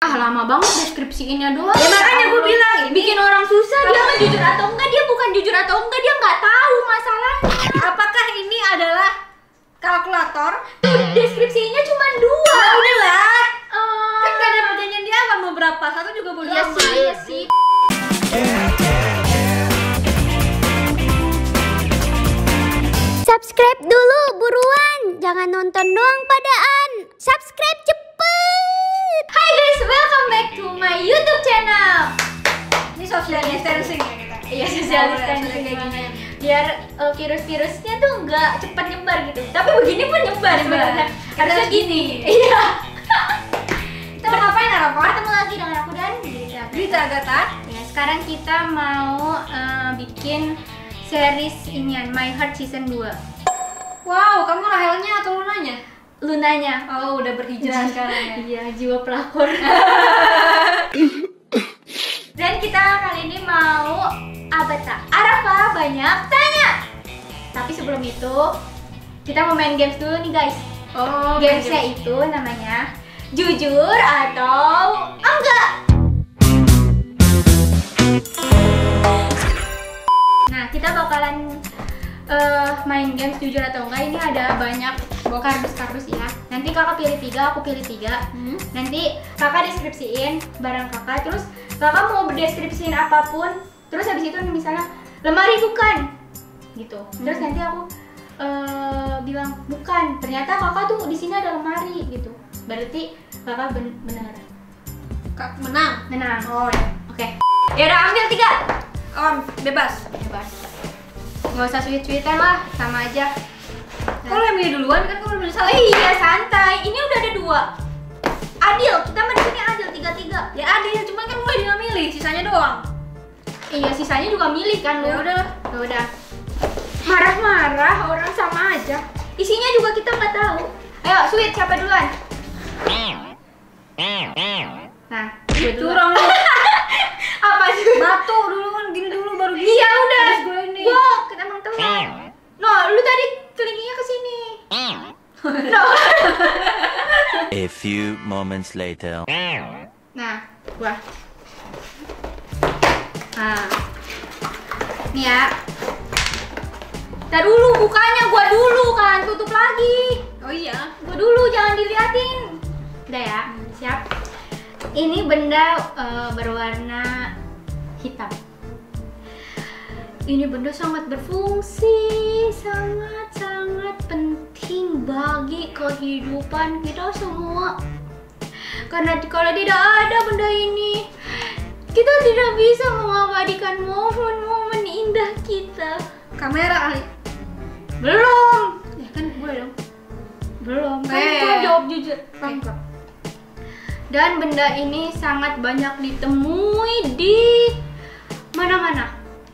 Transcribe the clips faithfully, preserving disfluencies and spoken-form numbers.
Ah, lama banget deskripsiinnya doang. Ya makanya gue bilang ini bikin orang susah. Dia mah jujur atau enggak, dia bukan jujur atau enggak, dia nggak tahu masalahnya. Apakah ini adalah kalkulator? Tuh deskripsinya cuma dua. Ya udahlah. Uh, Kan gak ada perjanjian dia apa mau berapa? Satu juga bodo Iya amat. sih, iya sih. Subscribe dulu buruan, jangan nonton doang padaan. Subscribe cepet. Hai guys, welcome back to my YouTube channel. Ini social distancing ya kita. Iya, social Boleh, distancing kayak gini. banget. Biar uh, virus-virusnya tuh nggak cepat nyebar gitu. Tapi begini pun nyebar sebenarnya. Kita Harusnya harus gini. gini. Iya. Kita mau ngapain Arafah? Ketemu lagi dengan aku dan Grita. Grita Agatha. Ya, sekarang kita mau uh, bikin series inian My Heart Season dua. Wow, kamu Rahelnya atau Lunanya? Lunanya. Oh, udah berhijrah sekarang ya. Iya, jiwa pelakor. Dan kita kali ini mau apa tak? Arafah banyak tanya. Tapi sebelum itu kita mau main games dulu nih guys. Oh, Gamesnya itu namanya jujur atau enggak. Nah, kita bakalan uh, main games jujur atau enggak. Ini ada banyak kardus-kardus ya. Nanti kakak pilih tiga, aku pilih tiga. Hmm? Nanti kakak deskripsiin barang kakak. Terus kakak mau berdeskripsiin apapun. Terus habis itu misalnya lemari bukan, gitu. Terus Hmm. nanti aku uh, bilang bukan. Ternyata kakak tuh di sini ada lemari, gitu. Berarti kakak ben benar. Kak menang. Menang. Oh ya. Oke. Ya udah, ambil tiga. Om, bebas. Bebas. Nggak usah sweet-sweetan lah, sama aja. Kalau yang milih duluan kan kamu udah salah. Oh iya, santai. Ini udah ada dua. Adil, kita mah di sini adil tiga-tiga. Ya adil, cuman kan gue juga milih, sisanya doang. Iya, sisanya juga milih kan lu. Ya udah. Ya udah. Marah-marah orang sama aja. Isinya juga kita nggak tahu. Ayo, sweet siapa duluan? Nah, gue Itu duluan. orang lu. Apa sih? Batu dulu kan gini dulu baru gini. Iya udah. Terus gue ini. Gua kita emang telat. No, lu tadi kelingkingnya ke sini. No. A few moments later. Nah, gua. Nah. Nih ya. Ntar dulu bukanya, gua dulu kan, tutup lagi. Oh iya. Gua dulu, jangan diliatin. Udah ya, siap. Ini benda eh, berwarna hitam. Ini benda sangat berfungsi, sangat-sangat penting bagi kehidupan kita semua. Karena kalau tidak ada benda ini, kita tidak bisa mengabadikan momen-momen indah kita. Kamera Ali. Belum. Ya kan gue dong. Belum. Kan Eh. gue jawab jujur. Lengkap. Dan benda ini sangat banyak ditemui di mana-mana.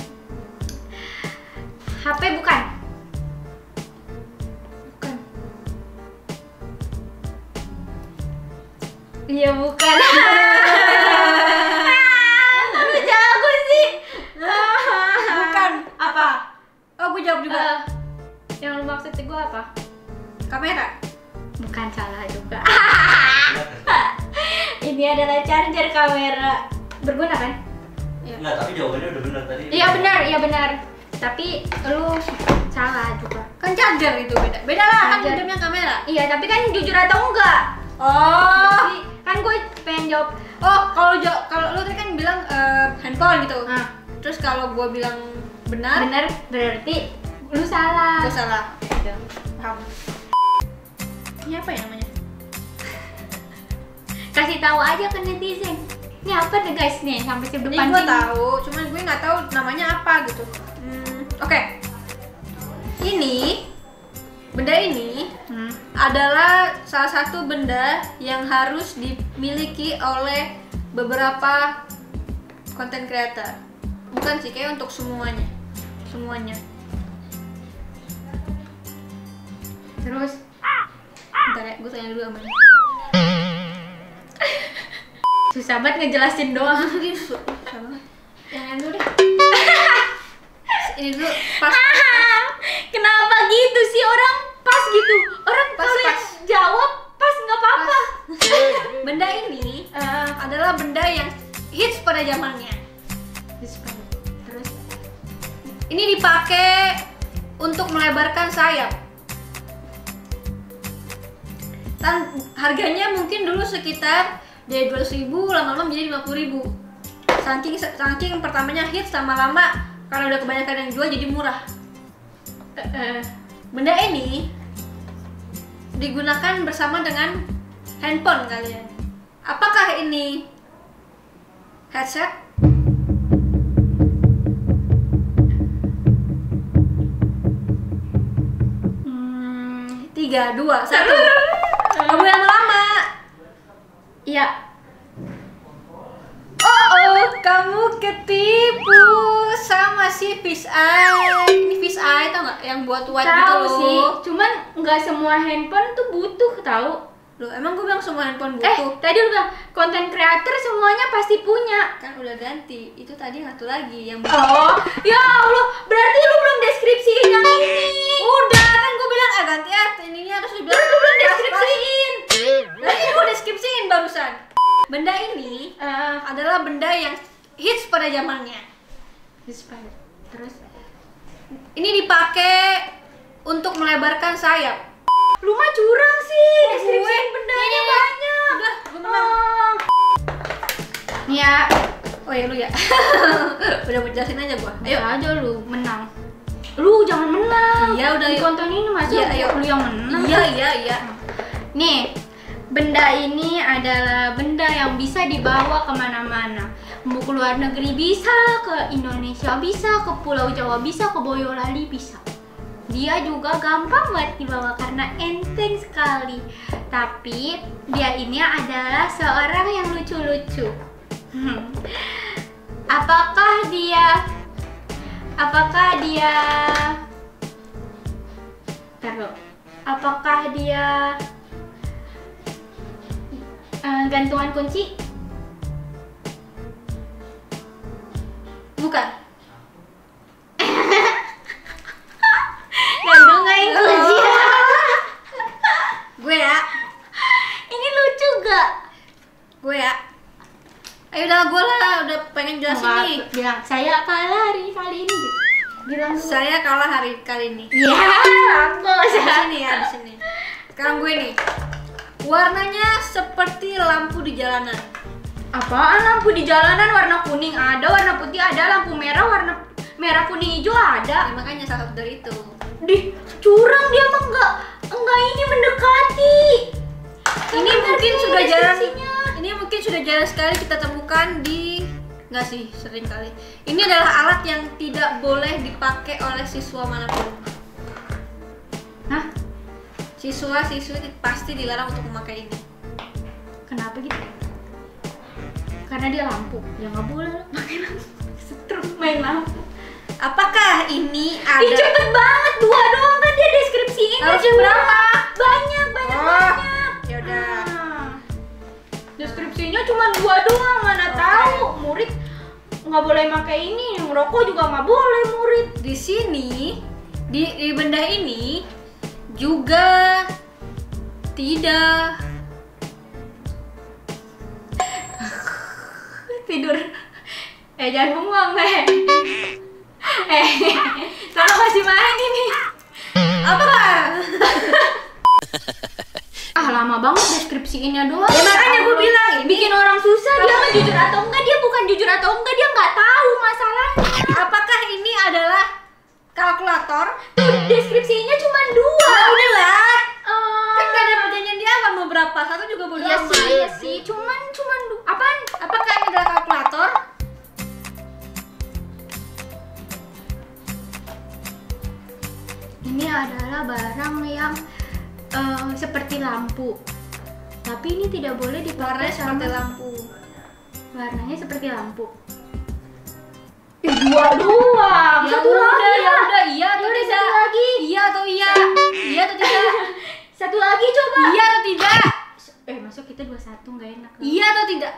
H P bukan? Bukan. Iya bukan. Ah, lu jago sih. Bukan. Apa? Oh, gue jawab juga. Eh, yang lu maksud gue apa? Kamera. Bukan, salah juga. Ini adalah charger kamera. Berguna kan? Enggak, tapi jawabannya udah benar tadi. Iya benar, iya benar. Tapi lu salah juga. Kan charger itu beda. Beda lah kan Charger. hidupnya kamera. Iya, tapi kan jujur atau enggak? Oh. Jadi, kan gue pengen jawab. Oh, kalau jo- kalau lu tadi kan bilang eh, handphone gitu. Ah, Terus kalau gua bilang benar, benar berarti lu salah. gua salah. Gitu. Paham. Ini apa ya namanya? Kasih tahu aja ke netizen. Ini apa nih guys nih sampai di Ini depan gue sini. tahu, cuman gue nggak tahu namanya apa gitu. Hmm, Oke, ini benda ini Hmm. adalah salah satu benda yang harus dimiliki oleh beberapa content creator. Bukan sih, kayak untuk semuanya, semuanya. Terus Bentar ya, gue tanya dulu sama dia. susah banget ngejelasin doang. Serius, sama. Yang lain dulu deh. Ini dulu pas. Kenapa gitu sih orang pas gitu? Orang Pas, kalau pas. jawab pas nggak apa-apa. Pas. Benda ini Eh, adalah benda yang hits pada zamannya. terus Ini dipakai untuk melebarkan sayap. Dan harganya mungkin dulu sekitar dari dua ratus ribu, lama-lama menjadi lima puluh ribu. Saking saking pertamanya hits, lama-lama karena udah kebanyakan yang jual jadi murah. eh, eh, Benda ini digunakan bersama dengan handphone kalian. Apakah ini headset? hmm, Tiga, dua, satu. Kamu yang lama. iya. Oh, oh, kamu ketipu sama si fish eye. Ini fish eye tau nggak? Yang buat white gitu Tahu loh. sih, cuman nggak semua handphone tuh butuh tahu. Loh, emang gue bilang semua handphone Eh, butuh? tadi lu bilang konten creator semuanya pasti punya. Kan udah ganti. Itu tadi yang satu lagi yang Oh, ya Allah, berarti lu belum deskripsiin yang ini. udah kan gue bilang ah ganti ah ininya harus dibilang. Terus lu belum deskripsiin. Lagi gue deskripsiin barusan. Benda ini Eh, adalah benda yang hits pada zamannya. terus Ini dipakai untuk melebarkan sayap. lu mah curang sih, Oh, deskripsiin gue. bendanya Ini, banyak. udah, gue menang. Oh. Nih ya, Oh ya lu ya. Udah berjelasin aja gua. ayo aja lu menang. Lu jangan menang. Iya, udah, Di yuk. konten ini masa Iya, ayo. lu yang menang. Iya iya iya. Nih, benda ini adalah benda yang bisa dibawa kemana-mana. Mau ke luar negeri bisa, ke Indonesia bisa, ke Pulau Jawa bisa, ke Boyolali bisa. Dia juga gampang banget dibawa karena enteng sekali. Tapi dia ini adalah seorang yang lucu-lucu. Hmm. Apakah dia? Apakah dia? Taruh. Apakah dia? Uh, gantungan kunci? Bukan. Gantungan kunci. Gue ya. Ini lucu gak? Gue ya. Ayo udah gue lah udah pengen jelasin Enggak, nih. bilang saya kalah hari kali ini gitu. Bilang dulu. Saya kalah hari kali ini. Iya, aku Di saya. sini ya, di sini. Sekarang gue nih. Warnanya seperti lampu di jalanan. Apaan lampu di jalanan warna kuning ada, warna putih ada, lampu merah warna merah kuning hijau ada. Ya, makanya salah satu dari itu. Di curang dia mah enggak enggak ini mendekati. Ini Bener mungkin sih sudah jarang. deskripsinya. Ini mungkin sudah jarang sekali kita temukan di nggak sih sering kali. Ini adalah alat yang tidak boleh dipakai oleh siswa manapun. Hah? Siswa-siswi pasti dilarang untuk memakai ini. Kenapa gitu? Karena dia lampu. Ya nggak boleh lah pakai lampu. Setrum main lampu. Apakah ini Ih, ada? cepet banget, dua doang kan dia deskripsiin. Harusnya Dua. berapa? Banyak, banyak, Oh, banyak. ya udah. Nah, deskripsinya cuma dua doang, mana Oke. tahu murid nggak boleh pakai ini, ngerokok juga nggak boleh murid. Di sini di, di benda ini juga tidak Tidur. Eh jangan bengong eh. Eh, tolong masih main ini. apa? Ah lama banget deskripsiinnya doang. Ya makanya gue bilang ini bikin orang susah. Dia mah jujur atau enggak, dia bukan jujur atau enggak, dia nggak tahu masalahnya. apakah ini adalah kalkulator? Tuh deskripsinya cuma dua. Ya udah lah. Eh, Kan gak ada pertanyaan dia apa mau berapa? Satu juga bodo Iya amat. sih, iya sih. Cuman, cuman du- apaan? Apakah ini adalah kalkulator? Ini adalah barang yang eh, seperti lampu. Tapi ini tidak boleh dipakai Warnanya seperti sama lampu. warnanya seperti lampu. Ih, dua doang. Ya Satu udah, lagi ya udah, iya atau Yaudah, tidak? satu lagi. Iya atau iya? Iya atau tidak? Satu lagi coba. Iya atau tidak? Eh, masuk kita dua satu nggak enak. Iya atau tidak?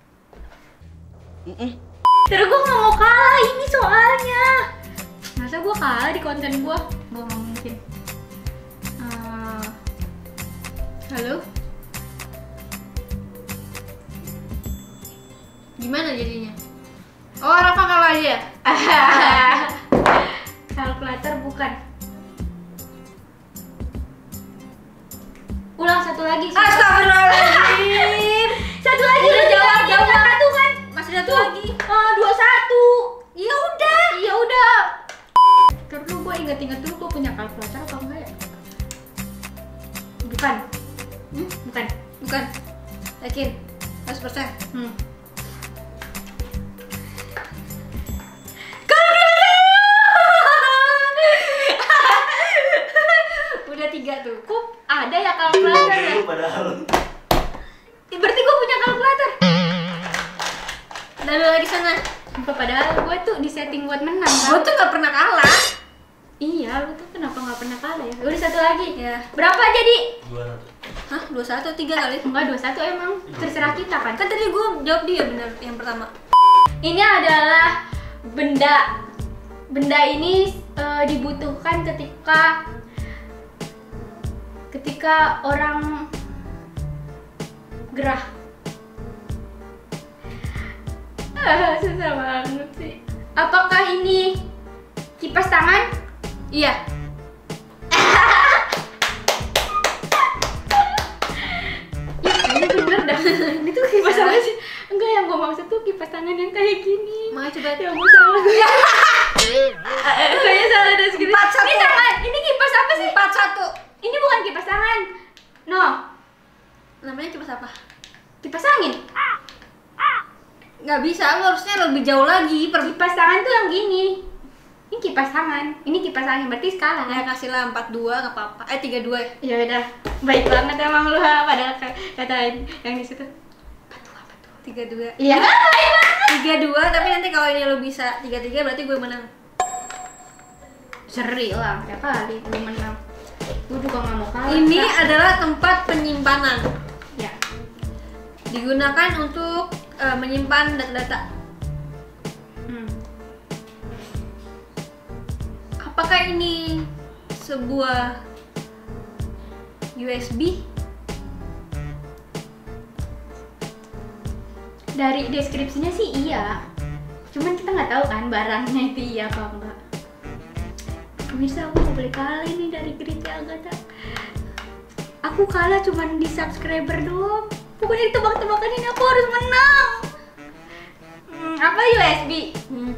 Terus gue nggak mau kalah ini soalnya. Masa gue kalah di konten gue? Gue nggak mungkin. Eh, halo? Gimana jadinya? Oh, Rafa kalah aja. Kalkulator bukan. Ulang satu lagi. Astagfirullahaladzim. Satu lagi. Udah jawab, jawab. Satu kan? Masih satu Tuh. lagi. Oh, dua satu. Ya udah. Ya udah. Terus lu gue inget-inget dulu gue punya kalkulator apa enggak ya? Bukan. Hmm? Bukan. Bukan. Yakin? seratus persen. Hmm. Udah tiga tuh. Kok ada ya kalkulator ya? Dulu padahal. Eh, Berarti gue punya kalkulator. Lalu lagi sana. Sumpah, padahal gue tuh disetting buat menang kan? Gue tuh gak pernah kalah. Iya, lu tuh kenapa nggak pernah kalah ya? Udah satu lagi. Ya. Berapa jadi? Dua satu. Hah? Dua satu tiga kali? Enggak, dua satu emang. Terserah kita kan. Kan tadi gue jawab dia bener yang pertama. Ini adalah benda. Benda ini eh, dibutuhkan ketika ketika orang gerah. Ah, susah banget sih. Apakah ini kipas tangan? Iya. Ya, ini bener dah. Ini tuh kipas apa sih? Enggak, yang gue maksud tuh kipas tangan yang kayak gini. Makanya coba. Ya gue salah. Kayaknya salah ada segini. Empat satu. Ini tangan. Ini kipas apa sih? Empat satu. Ini bukan kipas tangan. No. Namanya kipas apa? Kipas angin. Nggak bisa, lu harusnya lebih jauh lagi. Per Kipas tangan tuh yang gini. Ini kipas tangan. Ini kipas angin. Berarti skala ya kan? kasihlah empat dua nggak apa-apa. Eh tiga dua ya. Ya udah. Baik banget emang lu ha. Padahal k- katain yang di situ. Tiga dua. Iya. Baik banget. Tiga dua. Tapi nanti kalau ini lu bisa tiga tiga berarti gue menang. Seri lah. Tiap kali gue menang. Gue juga nggak mau kalah. Ini Kak. adalah tempat penyimpanan. Ya. Digunakan untuk eh, menyimpan data-data. Hmm. Apakah ini sebuah U S B? Dari deskripsinya sih iya. Cuman kita nggak tahu kan barangnya itu iya apa enggak. Pemirsa, aku mau beli kali nih dari Gereja Agatha. Aku kalah cuman di subscriber doang. Pokoknya tebak-tebakan ini aku harus menang. Hmm, apa U S B? Hmm.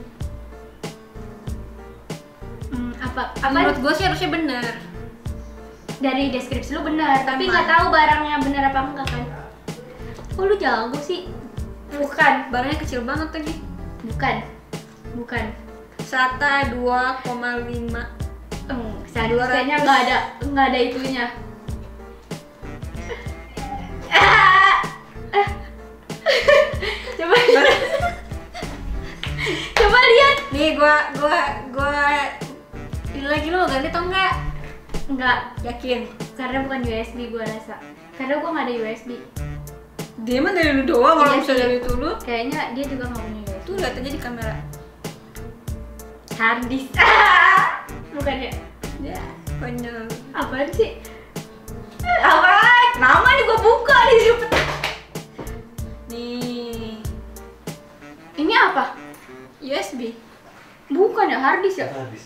Hmm, apa? Apa? Menurut gue sih harusnya benar. Dari deskripsi lu benar, tapi Aman. nggak tahu barangnya benar apa enggak kan? Oh, lu jago sih. Bukan, Barangnya kecil banget lagi. bukan, bukan. SATA dua koma lima. Hmm, dua ratus. kayaknya nggak ada, nggak ada itunya. Ah! Ah. Coba, coba lihat. Nih gua gua gua ini lagi lo ganti atau enggak? Enggak, Yakin? karena bukan U S B gua rasa. Karena gua nggak ada U S B. Dia mah dari lu doang, kalau Iya bisa sih. dari itu lu. Kayaknya dia juga nggak punya U S B. Tuh lihat aja di kamera. Harddisk. Bukan ya? Ya, konyol. Apaan sih? Apaan? Nama nih gua buka di situ. Nih, Ini apa? U S B. Bukan ya, harddisk ya? Habis.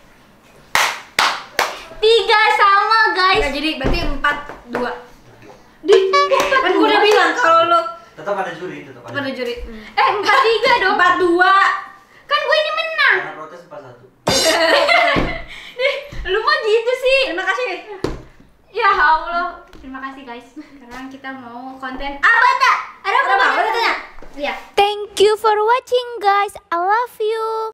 Tiga sama guys. Nggak, jadi berarti empat dua. Di empat Kan gua udah bilang kalau lu Tetap ada juri, tetap ada. pada juri. Hmm. Eh empat tiga dong. Empat dua. Kan gue ini menang. Karena protes empat satu. Nih, lu mah gitu sih. Terima kasih. Ya Allah. Terima kasih guys. Sekarang kita mau konten Agatha. Ada apa? Ada apa? Ada tanya? Iya. Thank you for watching guys. I love you.